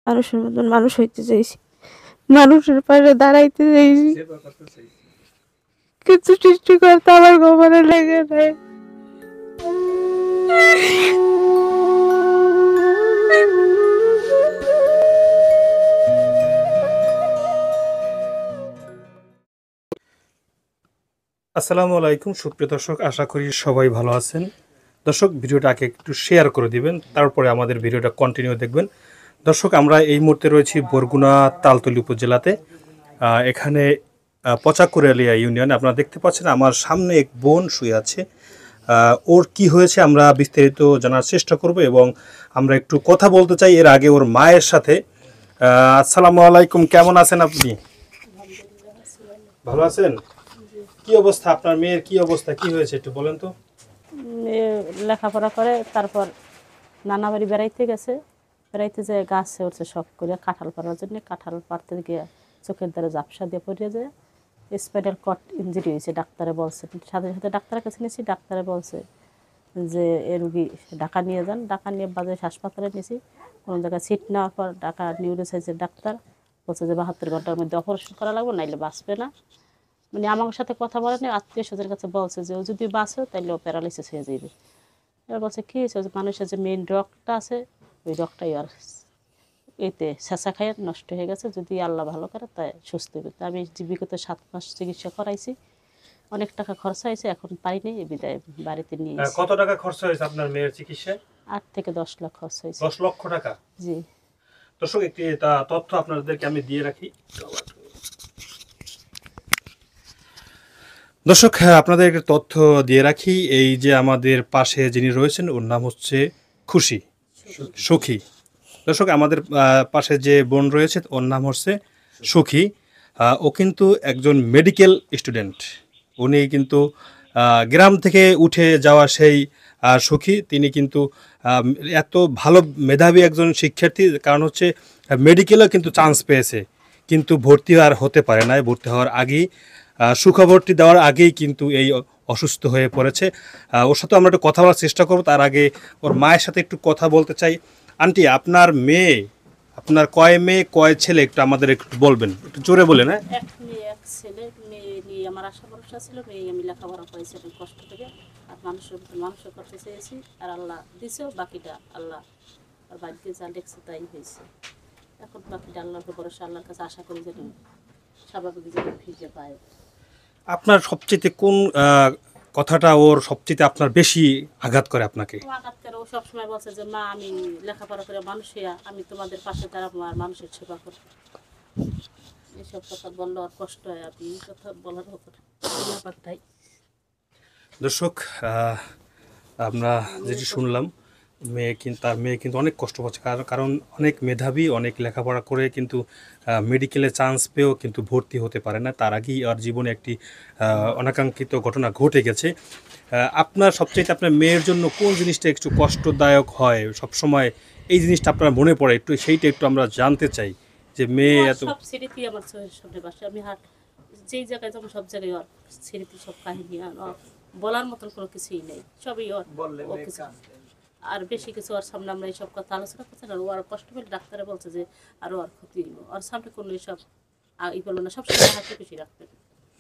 মানুষের মতন মানুষ হইতে চাইছি, মানুষের পাশে দাঁড়াইতে চাইছি, কিন্তু সৃষ্টিকর্তা আমার গোবরে লেগে নেয়। আসসালামু আলাইকুম সুপ্রিয় দর্শক, আশা করি সবাই ভালো আছেন। দর্শক, ভিডিওটা আগে একটু শেয়ার করে দিবেন, তারপরে আমাদের ভিডিওটা কন্টিনিউ দেখবেন। দর্শক, আমরা এই মুহূর্তে রয়েছি বরগুনা তালতলী উপজেলাতে। এখানে পচাকুরালিয়া ইউনিয়ন। আপনারা দেখতে পাচ্ছেন আমার সামনে এক বোন শুয়ে আছে। ওর কি হয়েছে আমরা বিস্তারিত জানার চেষ্টা করব এবং আমরা একটু কথা বলতে চাই এর আগে ওর মায়ের সাথে। আসসালামু আলাইকুম, কেমন আছেন আপনি? ভালো আছেন? কি অবস্থা আপনার মেয়ের? কি অবস্থা, কি হয়েছে একটু বলেন তো। লেখাপড়া করে, তারপর নানা বাড়ি বেড়াইতে গেছে। বেড়াইতে যেয়ে গাছে উঠছে শখ করে কাঁঠাল পাড়ার জন্য। কাঁঠাল পাড়তে গিয়ে চোখের দ্বারা ঝাপসা দিয়ে পড়িয়ে যায়, স্পাইনাল কর্ড ইঞ্জুরি হয়েছে। ডাক্তারে বলছে, সাথে সাথে ডাক্তারের কাছে নিয়েছি। ডাক্তারে বলছে যে এ রুগী ঢাকা নিয়ে যান। ঢাকা নিয়ে বাজে হাসপাতালে নিয়েছি। কোনো জায়গায় সিট নেওয়ার পর ঢাকা নিউরোসাইজের ডাক্তার বলছে যে 72 ঘন্টার মধ্যে অপারেশন করা লাগবে, নাইলে বাঁচবে না। মানে আমার সাথে কথা বলেনি, আত্মীয় স্বজনের কাছে বলছে যে ও যদি বাঁচে তাহলে ও প্যারালাইসিস হয়ে যাবে। এবার বলছে কী হয়েছে, মানুষের যে মেইন রগটা আছে ওই রগটাই আর এতে ছেঁচা খাইয়ে নষ্ট হয়ে গেছে। যদি আল্লাহ ভালো করে তাই সুস্থ হবে। তা আমি বিগত 7 মাস চিকিৎসা করাইছি, অনেক টাকা খরচা হয়েছে, এখন পাইনি, এই বিদায় বাড়িতে নিয়ে। কত টাকা খরচ হয়েছে আপনার মেয়ের চিকিৎসায়? 8 থেকে 10 লাখ খরচ হয়েছে। 10 লক্ষ টাকা? জি। দর্শক, একটি তথ্য আপনাদেরকে আমি দিয়ে রাখি। দর্শক, আপনাদের একটা তথ্য দিয়ে রাখি। এই যে আমাদের পাশে যিনি রয়েছেন ওর নাম হচ্ছে খুশি, সখী। দর্শক, আমাদের পাশে যে বোন রয়েছে ওর নাম হচ্ছে সখী। ও কিন্তু একজন মেডিকেল স্টুডেন্ট। উনি কিন্তু গ্রাম থেকে উঠে যাওয়া সেই সখী। তিনি কিন্তু এত ভালো মেধাবী একজন শিক্ষার্থী, কারণ হচ্ছে মেডিকেলেও কিন্তু চান্স পেয়েছে, কিন্তু ভর্তি আর হতে পারে না। ভর্তি হওয়ার আগেই, সুখবরটি দেওয়ার আগেই কিন্তু এই অসুস্থ হয়ে পড়েছে। ওর সাথে আমরা একটু কথা বলার চেষ্টা করব। তার আগে ওর মায়ের সাথে একটু কথা বলতে চাই। আন্টি, আপনার মেয়ে, আপনার কয় মেয়ে কয় ছেলে একটু আমাদের একটু বলবেন, একটু জোরে বলেন। হ্যাঁ, এক মেয়ে এক ছেলে। মেয়ে নিয়ে আমার আশা ভরসা ছিল, মেয়ে আমি লেখাপড়া করেছিলাম কষ্ট থেকে, আর মানুষের মানুষও করতে চেয়েছি, আর আল্লাহ দিছেও। বাকিটা আল্লাহ আর বাড়িতে যা লেখছে তাই হয়েছে। এখন বাকিটা আল্লাহকে ভরসা, আল্লাহর কাছে আশা করি যেন স্বাভাবিক জীবন ফিরে পায়। আপনার সবচেয়ে কোন কথাটা ওর সবচেয়ে আপনার বেশি আঘাত করে আপনাকে? আঘাত করে ও সবসময় বলছে যে মা, আমি লেখাপড়া করে মানুষ হইয়া আমি তোমাদের পাশে দাঁড়াবো আর মানুষের সেবা করবো। এইসব কথা বললো আর কষ্ট হয়, আপনি এই কথা বলার হতো ব্যাপারটাই। দর্শক, আমরা যেটি শুনলাম, তার মেয়ে কিন্তু অনেক কষ্ট পাচ্ছে, কারণ অনেক মেধাবী, অনেক লেখাপড়া করে কিন্তু মেডিকেলে চান্স পেয়েও কিন্তু ভর্তি হতে পারে না। তার আগেই আর জীবনে একটি অনাকাঙ্ক্ষিত ঘটনা ঘটে গেছে। আপনার সবচেয়ে আপনার মেয়ের জন্য কোন জিনিসটা একটু কষ্টদায়ক হয় সবসময়, এই জিনিসটা আপনার মনে পড়ে একটু, সেইটা একটু আমরা জানতে চাই। যে মেয়ে এত সব স্মৃতি আমার চোখের সামনে বাসে। আমি যেই জায়গায় যাবো সব জায়গায় ওর স্মৃতি, সব কাহিনী। আর বলার মতন কোনো কিছুই নেই, সবই ওর। আর বেশি কিছু ওর সামনে আমরা এইসব কথা আলোচনা করছি না। ও আর কষ্ট পেলে ডাক্তারে বলছে যে আরো আর ক্ষতি হইব। ওর সামনে কোনো এইসব ই বললো না, সবসময় হাসি খুশি রাখবেন।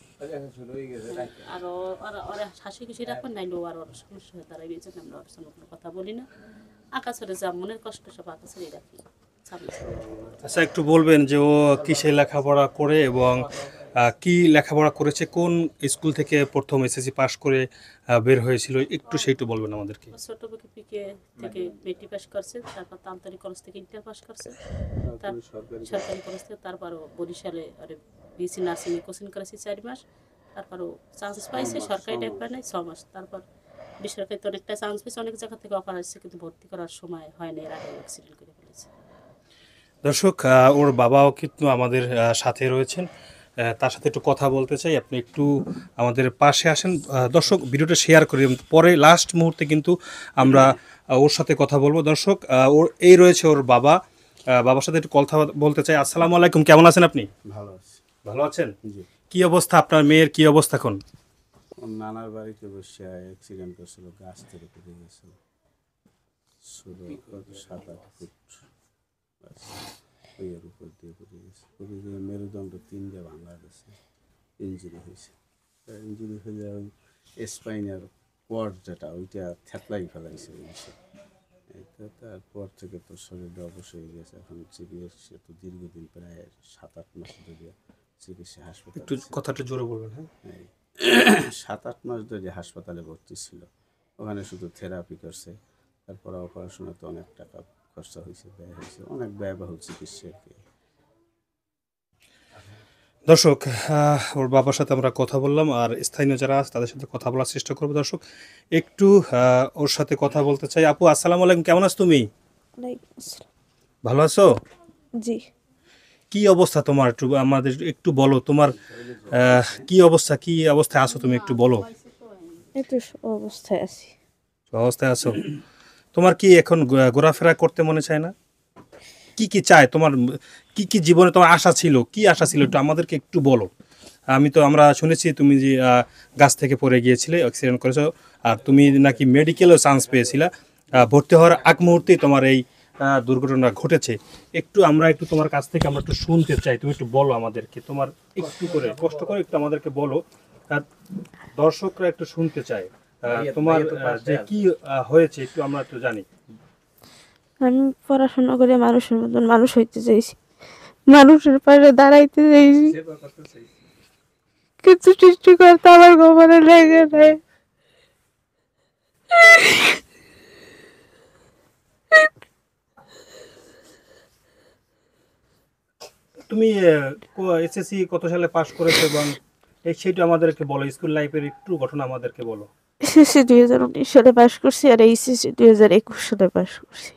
আর ওরা হাসি খুশি রাখবেন, নাইলে ও আর ওর সমস্যা হয়ে দাঁড়াবে। এই জন্য আমরা ওর সঙ্গে কোনো কথা বলি না। আকাশের যা মনের কষ্ট সব আকাশেরই রাখি। আচ্ছা, একটু বলবেন যে ও কিসে লেখাপড়া করে এবং কি লেখাপড়া করেছে, কোন স্কুল থেকে প্রথম এসএসসি পাস করে বের হয়েছিল, একটু সেইটু বলবেন আমাদেরকে। ছোট পিকে থেকে মেট্রিক পাস করছে, তারপর তালতলী কলেজ থেকে ইন্টার পাস করছে, সরকারি কলেজ থেকে। তারপরও বরিশালে বিএসসি নার্সিং কোচিং করেছি 4 মাস। তারপরও চান্স পাইছে, সরকারি ডাক্তার নেই 6 মাস। তারপর বেসরকারিতে অনেকটা চান্স পেয়েছে, অনেক জায়গা থেকে অফার আসছে, কিন্তু ভর্তি করার সময় হয়নি, এর আগে অ্যাক্সিডেন্ট করে ফেলেছে। দর্শক, ওর বাবাও কিন্তু আমাদের সাথে রয়েছেন, তার সাথে একটু কথা বলতে চাই। আপনি একটু আমাদের পাশে আসেন। দর্শক, ভিডিওটা শেয়ার করি, পরে লাস্ট মুহূর্তে কিন্তু আমরা ওর সাথে কথা বলবো। দর্শক, ওর এই রয়েছে ওর বাবা, বাবার সাথে একটু কথা বলতে চাই। আসসালামু আলাইকুম, কেমন আছেন আপনি? ভালো আছি। ভালো আছেন? জি। কি অবস্থা আপনার মেয়ের, কি অবস্থা এখন? নানার বাড়িতে বসে অ্যাক্সিডেন্ট করছিল, গাছ থেকে পড়ে গেছিল, শুধু 7-8 ফুট। ওই এর উপর দিয়ে পড়ে গেছে, পড়ে গিয়ে মেরুদণ্ড 3 ভাঙা গেছে, ইঞ্জুরি হয়েছে। ইঞ্জুরি হয়ে ওই স্পাইনার কর্ড যেটা ওইটা থেতলাই ফেলাইছে জিনিসে। তারপর থেকে তো শরীরটা অবশ্যই হয়ে গেছে। এখন চিকিৎসা তো দীর্ঘদিন প্রায় 7-8 মাস ধরে চিকিৎসা হাসপাতালে একটু কথাটা জোরে বলবেন। হ্যাঁ, 7-8 মাস ধরে হাসপাতালে ভর্তি ছিল। ওখানে শুধু থেরাপি করছে, তারপর অপারেশনে তো অনেক টাকা খরচা হয়েছে, ব্যয় হয়েছে, অনেক ব্যয়বহুল চিকিৎসা আর কি। দর্শক, ওর বাবার সাথে আমরা কথা বললাম, আর স্থানীয় যারা আছে তাদের সাথে কথা বলার চেষ্টা করবো। দর্শক, একটু ওর সাথে কথা বলতে চাই। আপু, আসসালামু আলাইকুম, কেমন আছো তুমি? ওয়ালাইকুম আসসালাম। ভালো আছো? জি। কি অবস্থা তোমার, একটু আমাদের একটু বলো। তোমার কি অবস্থা, কি অবস্থায় আছো তুমি, একটু বলো। একটু অবস্থায় আছি। অবস্থায় আছো? তোমার কি এখন ঘোরাফেরা করতে মনে চায় না? কি কি চায় তোমার? কি কি জীবনে তোমার আশা ছিল, কি আশা ছিল, একটু আমাদেরকে একটু বলো। আমরা শুনেছি তুমি যে গাছ থেকে পড়ে গিয়েছিলে, অ্যাক্সিডেন্ট করেছো, আর তুমি নাকি মেডিকেলেও চান্স পেয়েছিলা। ভর্তি হওয়ার আগ মুহূর্তেই তোমার এই দুর্ঘটনা ঘটেছে। আমরা একটু তোমার কাছ থেকে আমরা একটু শুনতে চাই, তুমি একটু বলো আমাদেরকে, তোমার একটু করে কষ্ট করে একটু আমাদেরকে বলো। আর দর্শকরা একটু শুনতে চায় তোমার যে কি হয়েছে, একটু আমরা একটু জানি। আমি পড়াশোনা করে মানুষের মতন মানুষ হইতে চাইছি, মানুষের পাশে দাঁড়াইতে চাইছি, কিন্তু সৃষ্টিকর্তা আমার কপালে লেগে নেয়। তুমি এসএসসি কত সালে পাশ করেছো, এবং সেটা আমাদেরকে বলো, স্কুল লাইফের একটু ঘটনা আমাদেরকে বলো। এসএসসি 2019 সালে পাশ করছি, আর এইচএসসি 2021 সালে পাশ করছি।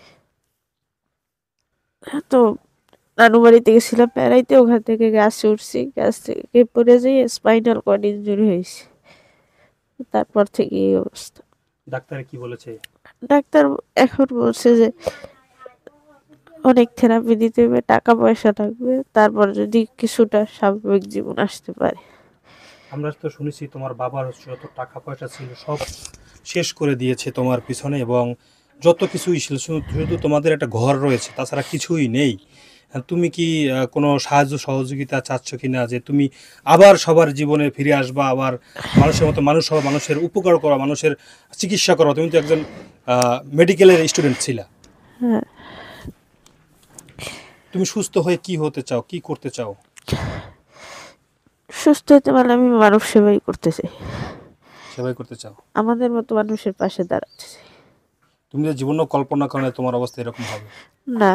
তো নানু বাড়িতে গেছিলাম বেড়াইতে, ওখান থেকে গাছে উঠছি, গাছ থেকে পড়ে যাই স্পাইনাল কর্ড ইনজুরি হয়েছে। তারপর থেকে এই অবস্থা। ডাক্তারে কি বলেছে? ডাক্তার এখন বলছে যে অনেক থেরাপি দিতে হবে, টাকা পয়সা লাগবে, তারপর যদি কিছুটা স্বাভাবিক জীবন আসতে পারে। আমরা তো শুনেছি তোমার বাবার যত টাকা পয়সা ছিল সব শেষ করে দিয়েছে তোমার পিছনে, এবং যত কিছুই ছিল, শুধু তোমাদের একটা ঘর রয়েছে, তাছাড়া কিছুই নেই। তুমি কি কোনো সাহায্য সহযোগিতা চাচ্ছ কিনা, যে তুমি আবার সবার জীবনে ফিরে আসবা, আবার মানুষের মতো মানুষ হওয়া, মানুষের উপকার করা, মানুষের চিকিৎসা করা? তুমি তো একজন মেডিকেলের স্টুডেন্ট ছিলা। হ্যাঁ, তুমি সুস্থ হয়ে কি হতে চাও, কি করতে চাও? সুস্থ হতে পারলে আমি মানব সেবাই করতে চাই, সেবাই করতে চাও? আমাদের মতো মানুষের পাশে দাঁড়াতে চাই। তুমি যে জীবনেও কল্পনা করো না তোমার অবস্থা এরকম হবে। না,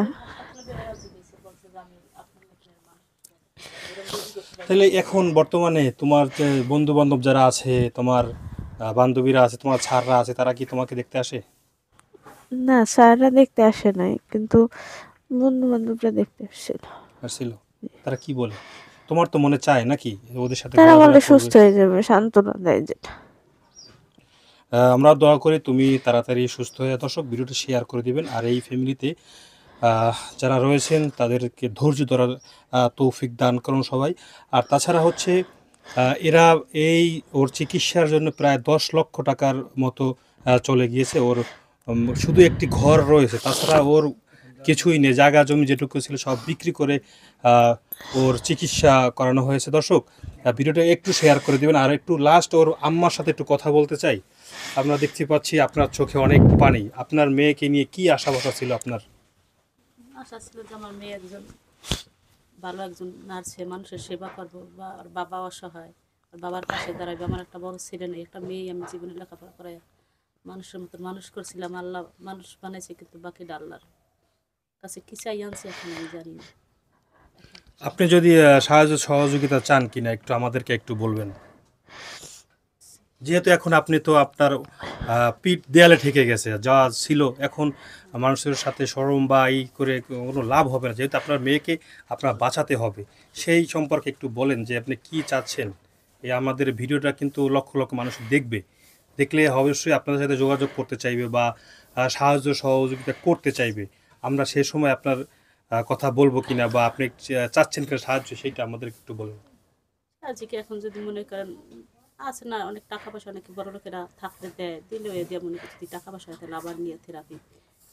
তাহলে এখন বর্তমানে তোমার যে বন্ধু বান্ধব যারা আছে, তোমার বান্ধবীরা আছে, তোমার ছাড়রা আছে, তারা কি তোমাকে দেখতে আসে? না, স্যাররা দেখতে আসে নাই, কিন্তু বন্ধু বান্ধবরা দেখতে আসছিল। আসছিল? তারা কি বলে? তোমার তো মনে চায় নাকি ওদের সাথে তারা ঘোরাফেরা বলে করবে? সুস্থ হয়ে যাবে, সান্ত্বনা দেয় যেটা। আমরা দোয়া করি তুমি তাড়াতাড়ি সুস্থ হয়ে। দর্শক, ভিডিওটা শেয়ার করে দিবেন, আর এই ফ্যামিলিতে যারা রয়েছেন তাদেরকে ধৈর্য ধরার তৌফিক দান করুন সবাই। আর তাছাড়া হচ্ছে এরা ওর চিকিৎসার জন্য প্রায় 10 লক্ষ টাকার মতো চলে গিয়েছে। ওর শুধু একটি ঘর রয়েছে, তাছাড়া ওর কিছুই নেই, জায়গা জমি যেটুকু ছিল সব বিক্রি করে ওর চিকিৎসা করানো হয়েছে। দর্শক, ভিডিওটা একটু শেয়ার করে দিবেন, আর একটু লাস্ট ওর আম্মার সাথে একটু কথা বলতে চাই। আমরা দেখতে পাচ্ছি আপনার চোখে অনেক পানি। আপনার মেয়েকে নিয়ে কি আশা ভরসা ছিল আপনার? আশা ছিল যে আমার মেয়ে একজন ভালো একজন নার্সে মানুষের সেবা করবো, বা ওর বাবা অসহায়, ওর বাবার পাশে দাঁড়াবে। আমার একটা বড় ছেলে নেই, একটা মেয়ে আমি জীবনে লেখাপড়া করে মানুষের মতো মানুষ করছিলাম। আল্লাহ মানুষ বানাইছে, কিন্তু বাকিটা আল্লাহর কাছে কি চাই আনছে এখন আমি জানি না। আপনি যদি সাহায্য সহযোগিতা চান কিনা একটু আমাদেরকে একটু বলবেন। যেহেতু এখন আপনি তো আপনার পিঠ দেয়ালে ঠেকে গেছে, যা ছিল এখন মানুষের সাথে শরম বা এই করে কোনো লাভ হবে না, যেহেতু আপনার মেয়েকে আপনার বাঁচাতে হবে। সেই সম্পর্কে একটু বলেন যে আপনি কি চাচ্ছেন। এই আমাদের ভিডিওটা কিন্তু লক্ষ লক্ষ মানুষ দেখবে, দেখলে অবশ্যই আপনাদের সাথে যোগাযোগ করতে চাইবে বা সাহায্য সহযোগিতা করতে চাইবে। আমরা সেই সময় আপনার কথা বলবো কিনা, বা আপনি চাচ্ছেন কিনা সাহায্য, সেইটা আমাদের একটু বলুন। আজকে এখন যদি মনে করেন আছে না অনেক টাকা পয়সা, অনেক বড় লোকেরা থাকতে দেয়, দিলেও এ দিয়ে মনে করি যদি টাকা পয়সা হয় তাহলে আবার নিয়ে থেরাপি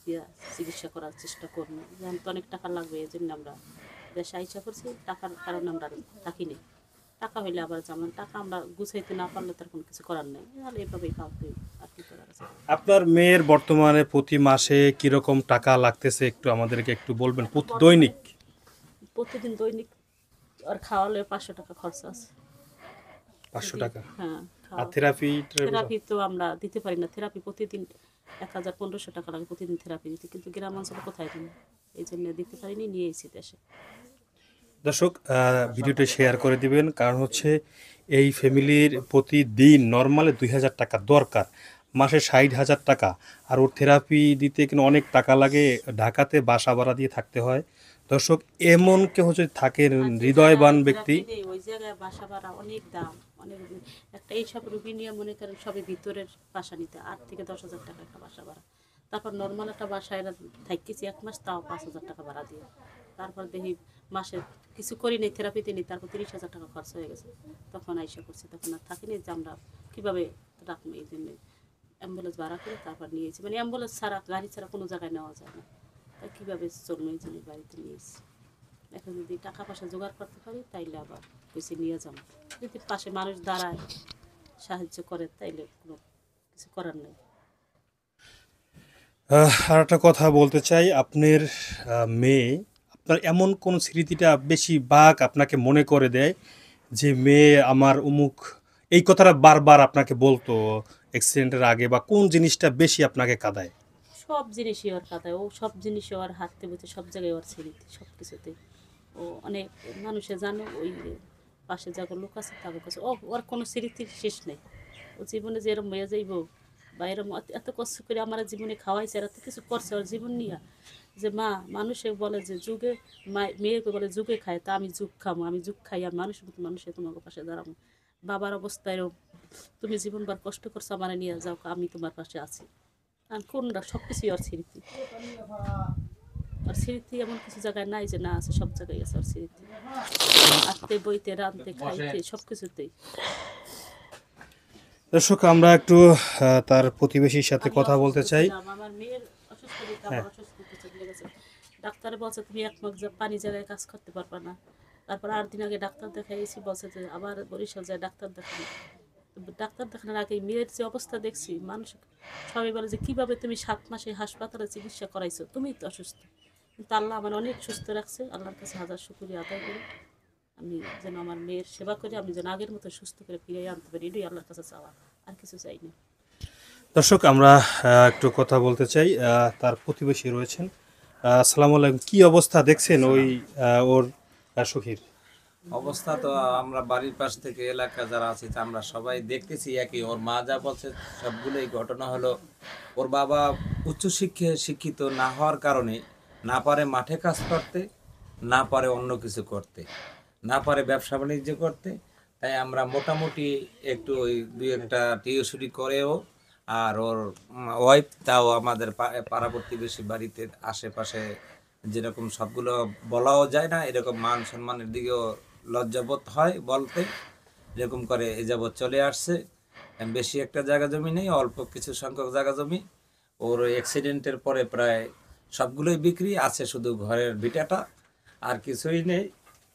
দিয়া চিকিৎসা করার চেষ্টা করবো। যেমন তো অনেক টাকা লাগবে, এই জন্য আমরা দেশে আইসা করছি। টাকার কারণে আমরা থাকিনি। টাকা হইলে আবার যেমন টাকা আমরা গুছাইতে না পারলে তার কোনো কিছু করার নেই, তাহলে এভাবেই কাউকে আর কি করার আছে। আপনার মেয়ের বর্তমানে প্রতি মাসে কিরকম টাকা লাগতেছে একটু আমাদেরকে একটু বলবেন? প্রতি দৈনিক প্রতিদিন দৈনিক আর খাওয়ালে 500 টাকা খরচা আছে। 500 টাকা। হ্যাঁ, আর থেরাপি থেরাপি তো আমরা দিতে পারি না। থেরাপি প্রতিদিন 1000-1500 টাকা লাগে প্রতিদিন থেরাপি দিতে, কিন্তু গ্রাম অঞ্চলে কোথায় দিন, এই জন্য দিতে পারিনি, নিয়ে এসেছি দেশে। দর্শক ভিডিওটি শেয়ার করে দিবেন, কারণ হচ্ছে এই ফ্যামিলির প্রতিদিন নর্মালি 2000 টাকা দরকার, মাসে 60,000 টাকা। আর ওর থেরাপি দিতে কিন্তু অনেক টাকা লাগে, ঢাকাতে বাসা ভাড়া দিয়ে থাকতে হয়। দর্শক এমন কেউ হচ্ছে থাকেন হৃদয়বান ব্যক্তি, ওই জায়গায় বাসা ভাড়া অনেক দাম, অনেক। একটা এইসব রুগী নিয়ে মনে করেন সবে ভিতরের বাসা নিতে 8 থেকে 10,000 টাকা একটা বাসা ভাড়া। তারপর নর্মাল একটা বাসায় থাকতেছি 1 মাস, তাও 5,000 টাকা ভাড়া দিয়ে। তারপর দেখি মাসে কিছু করি নেই, থেরাপিতে নিই, তারপর 30,000 টাকা খরচ হয়ে গেছে। তখন আইসা করছি, তখন আর থাকিনি যে আমরা কীভাবে রাখবো, এই জন্য অ্যাম্বুলেন্স ভাড়া করে তারপর নিয়েছি। মানে অ্যাম্বুলেন্স ছাড়া, গাড়ি ছাড়া কোনো জায়গায় নেওয়া যায় না, তাই কীভাবে চলবো, এই জন্য বাড়িতে নিয়েছি। এখন যদি টাকা পয়সা জোগাড় করতে পারি তাইলে আবার কিছু নিয়ে যাবো। যদি পাশে মানুষ দাঁড়ায় সাহায্য করে তাইলে কোনো কিছু করার নেই। আর একটা কথা বলতে চাই, আপনার মেয়ে, আপনার এমন কোন স্মৃতিটা বেশি বাক আপনাকে মনে করে দেয় যে মেয়ে আমার অমুক, এই কথাটা বারবার আপনাকে বলতো অ্যাক্সিডেন্টের আগে, বা কোন জিনিসটা বেশি আপনাকে কাঁদায়? সব জিনিসই ওর কাদায়, ও সব জিনিসই ওর হাতে বুঝতে, সব জায়গায় ওর স্মৃতি, সব কিছুতে। ও অনেক মানুষে জানে, ওই পাশে যাগো লোক আছে তাদের কাছে ওর কোনো স্মৃতির শেষ নেই। ও জীবনে যে এরম হয়ে যাইব বা এরম এত কষ্ট করে আমার জীবনে খাওয়াইছে, এত কিছু করছে ওর জীবন নিয়ে, যে মা মানুষে বলে যে যুগে মেয়েকে বলে যুগে খায়, তা আমি যুগ খামো, আমি যুগ খাই, আর মানুষের মতো মানুষে তোমাকে পাশে দাঁড়াবো। বাবার অবস্থায় তুমি জীবনবার কষ্ট করছো, আমার নিয়ে যাও, আমি তোমার পাশে আছি। আর কোনটা সব কিছুই ওর স্মৃতি। আর স্মৃতি এমন কিছু জায়গায় নাই যে না আছে, সব জায়গায় আছে ওর স্মৃতি। আঁকতে, বইতে, রাঁধতে, খাইতে, সব কিছুতেই। দর্শক আমরা একটু তার প্রতিবেশীর সাথে কথা বলতে চাই। আমার মেয়ের অসুস্থ দিতে আমার অসুস্থ চলে গেছে। ডাক্তারে বলছে তুমি 1 মাস পানি জায়গায় কাজ করতে পারবা না। তারপর 8 দিন আগে ডাক্তার দেখাইছি, বলছে যে আবার বরিশাল যায় ডাক্তার দেখানো। ডাক্তার দেখানোর আগে মেয়ের যে অবস্থা দেখছি, মানুষ সবাই বলে যে কীভাবে তুমি 7 মাসে হাসপাতালে চিকিৎসা করাইছো, তুমি তো অসুস্থ। কিন্তু আল্লাহ আমার অনেক সুস্থ রাখছে, আল্লাহর কাছে হাজার শুকরিয়া আদায় করি। আমি যেন আমার মেয়ের সেবা করে আমি যেন আগের মতো সুস্থ করে ফিরে আনতে পারি, এটাই আল্লাহর কাছে চাওয়া, আর কিছু চাই না। দর্শক আমরা একটু কথা বলতে চাই, তার প্রতিবেশী রয়েছেন। আসসালামু আলাইকুম, কি অবস্থা দেখছেন ওই ওর সখীর? অবস্থা তো আমরা বাড়ির পাশ থেকে এলাকা যারা আছি তা আমরা সবাই দেখতেছি একই। ওর মা যা বলছে সবগুলোই ঘটনা হলো, ওর বাবা শিক্ষিত না হওয়ার কারণে না পারে মাঠে কাজ করতে, না পারে অন্য কিছু করতে, না পারে ব্যবসা বাণিজ্য করতে। তাই আমরা মোটামুটি একটু ওই 2-1টা টিউশনি করেও, আর ওর ওয়াইফ তাও আমাদের পাড়া প্রতিবেশী বাড়িতে আশেপাশে যেরকম সবগুলো বলাও যায় না, এরকম মান সম্মানের দিকেও লজ্জাবোধ হয় বলতে, এরকম করে এ যাবৎ চলে আসছে। বেশি একটা জায়গা জমি নেই, অল্প কিছু সংখ্যক জায়গা জমি। ওর অ্যাক্সিডেন্টের পরে প্রায় সবগুলোই বিক্রি আছে, শুধু ঘরের ভিটাটা, আর কিছুই নেই।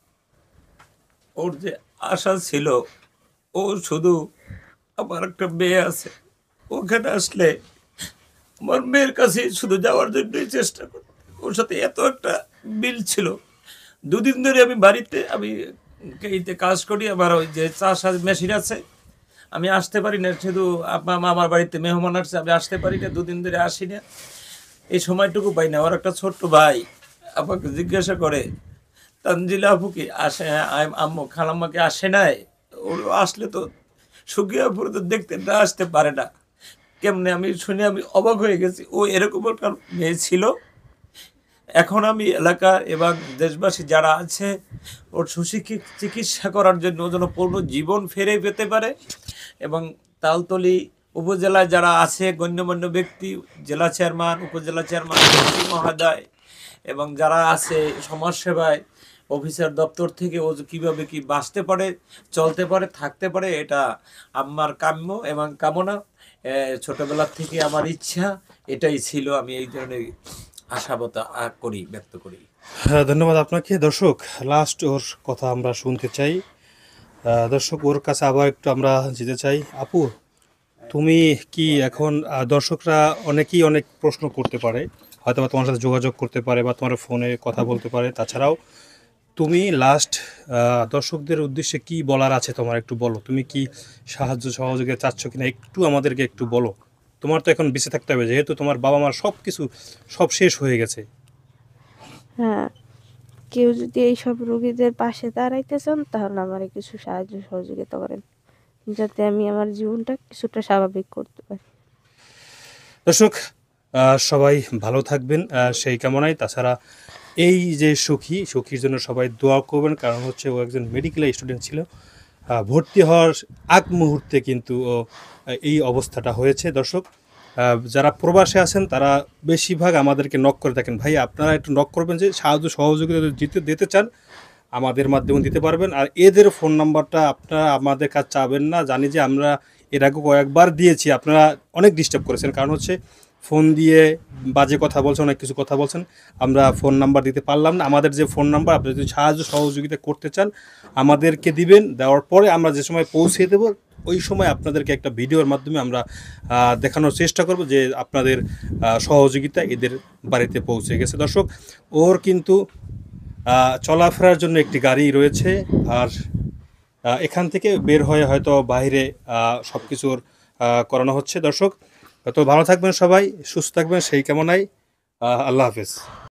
ওর যে আশা ছিল, ও শুধু আমার একটা মেয়ে আছে, ওখানে আসলে আমার মেয়ের কাছে শুধু যাওয়ার জন্যই চেষ্টা করি। ওর সাথে এত একটা মিল ছিল। 2 দিন ধরে আমি বাড়িতে, আমি এইতে কাজ করি, আমার ওই যে চাষার মেশিন আছে, আমি আসতে পারি না। শুধু আমার বাড়িতে মেহমান আসছে, আমি আসতে পারি না, 2 দিন ধরে আসি না, এই সময়টুকু পাই না। ওর একটা ছোট্ট ভাই আমাকে জিজ্ঞাসা করে, তানজিলা আপু কি আসে, আম্মু খালাম্মাকে আসে নাই? ওর আসলে তো সুখিয়া আপুর তো দেখতে না আসতে পারে না কেমনে? আমি শুনে আমি অবাক হয়ে গেছি। ও এরকম একটা মেয়ে ছিল। এখন আমি এলাকা এবং দেশবাসী যারা আছে, ওর সুশিক্ষিত চিকিৎসা করার জন্য ও যেন পূর্ণ জীবন ফিরে পেতে পারে, এবং তালতলি উপজেলায় যারা আছে গণ্যমান্য ব্যক্তি, জেলা চেয়ারম্যান, উপজেলা চেয়ারম্যান, মহোদয়, এবং যারা আছে সমাজসেবায় অফিসার দপ্তর থেকে, ও কীভাবে কি বাঁচতে পারে, চলতে পারে, থাকতে পারে, এটা আমার কাম্য এবং কামনা। ছোটবেলার থেকে আমার ইচ্ছা এটাই ছিল, আমি এই ধরনের আশাবাদ করি, ব্যক্ত করি। হ্যাঁ, ধন্যবাদ আপনাকে। দর্শক, লাস্ট ওর কথা আমরা শুনতে চাই। দর্শক, ওর কাছে আবার একটু আমরা যেতে চাই। আপু, তুমি কি এখন দর্শকরা অনেকেই অনেক প্রশ্ন করতে পারে, হয়তো বা তোমার সাথে যোগাযোগ করতে পারে বা তোমার ফোনে কথা বলতে পারে, তাছাড়াও তুমি লাস্ট দর্শকদের উদ্দেশ্যে কি বলার আছে তোমার, একটু বলো। তুমি কি সাহায্য সহযোগিতা চাচ্ছ কিনা একটু আমাদেরকে একটু বলো। তোমার তো এখন বেঁচে থাকতে হবে, যেহেতু তোমার বাবা মার সব কিছু সব শেষ হয়ে গেছে। হ্যাঁ, কেউ যদি এইসব রোগীদের পাশে দাঁড়াইতে চান তাহলে আমার কিছু সাহায্য সহযোগিতা করেন, যাতে আমি আমার জীবনটা কিছুটা স্বাভাবিক করতে পারি। দর্শক, সবাই ভালো থাকবেন সেই কামনায়। তাছাড়া এই যে সখীর জন্য সবাই দোয়া করবেন, কারণ হচ্ছে ও একজন মেডিকেল স্টুডেন্ট ছিল। ভর্তি হওয়ার আগ মুহূর্তে কিন্তু ও এই অবস্থাটা হয়েছে। দর্শক, যারা প্রবাসে আছেন তারা বেশিরভাগ আমাদেরকে নক করে থাকেন, ভাই আপনারা একটু নক করবেন, যে সাহায্য সহযোগিতা যদি দিতে চান আমাদের মাধ্যমে দিতে পারবেন। আর এদের ফোন নাম্বারটা আপনারা আমাদের কাছে চাবেন না, জানি যে আমরা এর আগে কয়েকবার দিয়েছি, আপনারা অনেক ডিস্টার্ব করেছেন, কারণ হচ্ছে ফোন দিয়ে বাজে কথা বলছেন, অনেক কিছু কথা বলছেন, আমরা ফোন নাম্বার দিতে পারলাম না। আমাদের যে ফোন নাম্বার, আপনি যদি সাহায্য সহযোগিতা করতে চান আমাদেরকে দিবেন, দেওয়ার পরে আমরা যে সময় পৌঁছে দেবো ওই সময় আপনাদেরকে একটা ভিডিওর মাধ্যমে আমরা দেখানোর চেষ্টা করব যে আপনাদের সহযোগিতা এদের বাড়িতে পৌঁছে গেছে। দর্শক, ওর কিন্তু চলাফেরার জন্য একটি গাড়ি রয়েছে, আর এখান থেকে বের হয়ে হয়তো বাইরে সব কিছুর করানো হচ্ছে। দর্শক, তো ভালো থাকবেন সবাই, সুস্থ থাকবেন সেই কামনায়। আল্লাহ হাফেজ।